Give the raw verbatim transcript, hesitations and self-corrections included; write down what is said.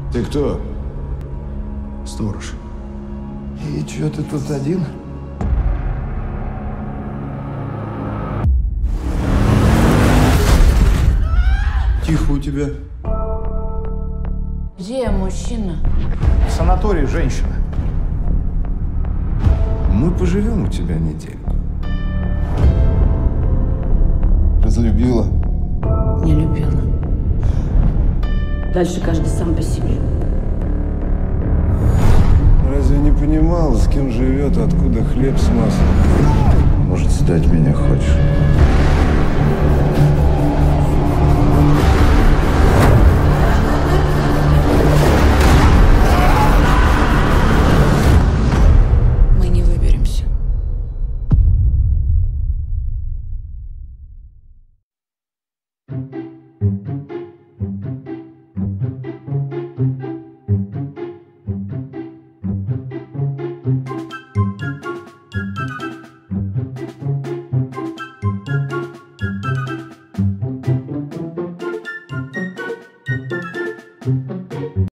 Ты кто? Сторож. И чё ты тут один? Тихо у тебя. Где мужчина? В санатории женщина. Мы поживем у тебя недельку. Разлюбила. Не любила. Дальше каждый сам по себе. Разве не понимал, с кем живет, откуда хлеб с маслом? Может, сдать меня хочешь?